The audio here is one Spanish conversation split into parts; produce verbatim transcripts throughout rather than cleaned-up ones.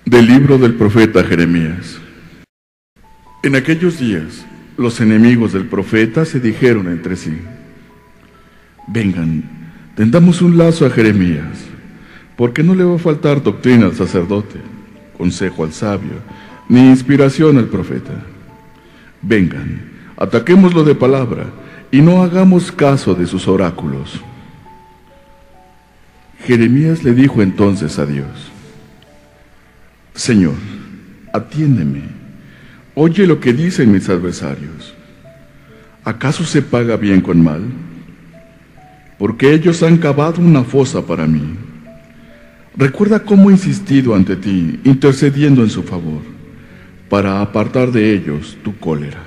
Del libro del profeta Jeremías. En aquellos días, los enemigos del profeta se dijeron entre sí: vengan, tendamos un lazo a Jeremías, porque no le va a faltar doctrina al sacerdote, consejo al sabio, ni inspiración al profeta. Vengan, ataquémoslo de palabra, y no hagamos caso de sus oráculos. Jeremías le dijo entonces a Dios: Señor, atiéndeme, oye lo que dicen mis adversarios. ¿Acaso se paga bien con mal? Porque ellos han cavado una fosa para mí. Recuerda cómo he insistido ante ti, intercediendo en su favor, para apartar de ellos tu cólera.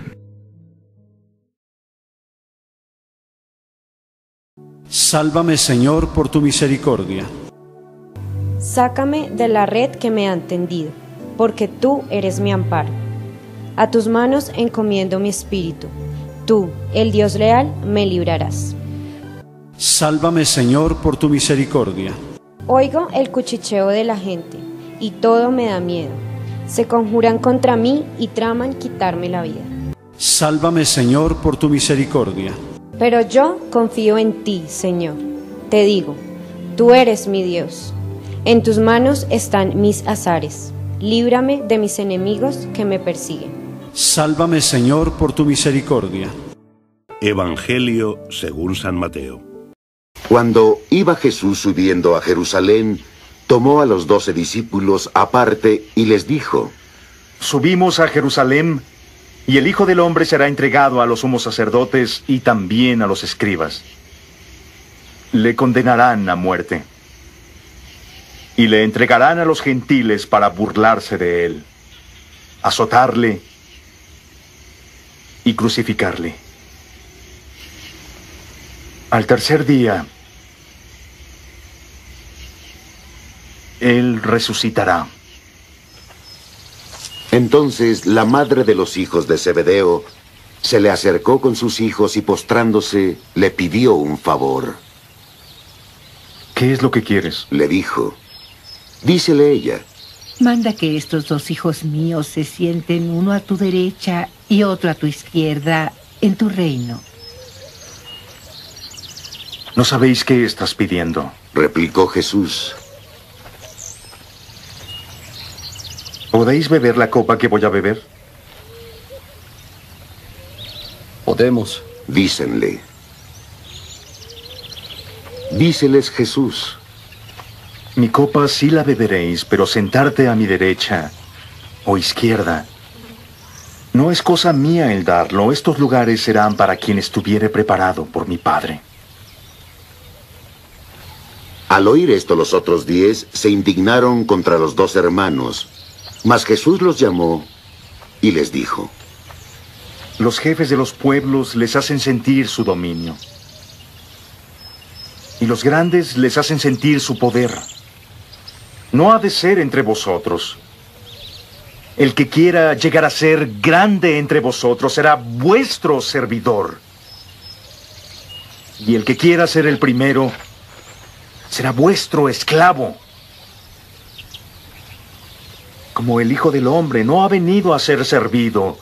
Sálvame, Señor, por tu misericordia. Sácame de la red que me han tendido, porque tú eres mi amparo. A tus manos encomiendo mi espíritu. Tú, el Dios leal, me librarás. Sálvame, Señor, por tu misericordia. Oigo el cuchicheo de la gente, y todo me da miedo. Se conjuran contra mí y traman quitarme la vida. Sálvame, Señor, por tu misericordia. Pero yo confío en ti, Señor. Te digo, tú eres mi Dios. En tus manos están mis azares. Líbrame de mis enemigos que me persiguen. Sálvame, Señor, por tu misericordia. Evangelio según San Mateo. Cuando iba Jesús subiendo a Jerusalén, tomó a los doce discípulos aparte y les dijo: Subimos a Jerusalén, y el Hijo del Hombre será entregado a los sumos sacerdotes y también a los escribas. Le condenarán a muerte, y le entregarán a los gentiles para burlarse de él, azotarle y crucificarle. Al tercer día, él resucitará. Entonces la madre de los hijos de Zebedeo se le acercó con sus hijos y postrándose le pidió un favor. ¿Qué es lo que quieres? Le dijo. Dícele ella: Manda que estos dos hijos míos se sienten uno a tu derecha y otro a tu izquierda en tu reino. ¿No sabéis qué estás pidiendo? Replicó Jesús. ¿Podéis beber la copa que voy a beber? Podemos. Dícenle. Díceles Jesús: Mi copa sí la beberéis, pero sentarte a mi derecha o izquierda no es cosa mía el darlo. Estos lugares serán para quien estuviere preparado por mi Padre. Al oír esto, los otros diez se indignaron contra los dos hermanos. Mas Jesús los llamó y les dijo: Los jefes de los pueblos les hacen sentir su dominio, y los grandes les hacen sentir su poder. No ha de ser entre vosotros. El que quiera llegar a ser grande entre vosotros será vuestro servidor. Y el que quiera ser el primero será vuestro esclavo. Como el Hijo del Hombre no ha venido a ser servido,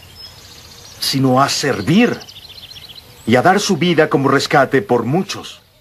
sino a servir y a dar su vida como rescate por muchos.